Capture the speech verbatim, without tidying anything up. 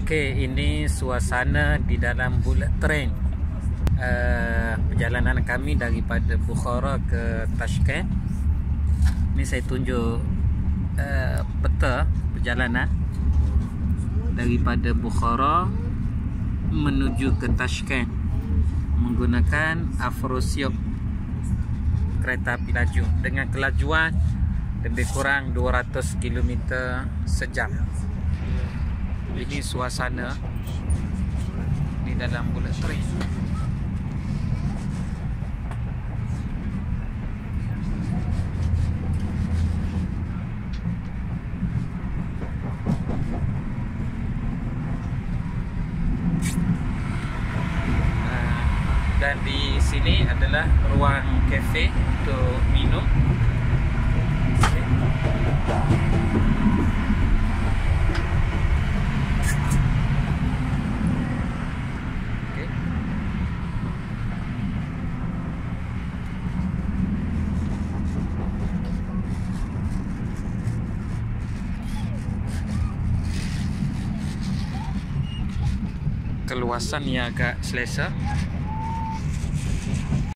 Okey, ini suasana di dalam bullet train. Uh, perjalanan kami daripada Bukhara ke Tashkent. Ni saya tunjuk uh, peta perjalanan daripada Bukhara menuju ke Tashkent menggunakan Afrosiyob, kereta api laju dengan kelajuan lebih kurang dua ratus kilometer sejam. Ini suasana di dalam bullet train. Dan di sini adalah ruang kafe untuk minum. Keluasan yang agak selesa.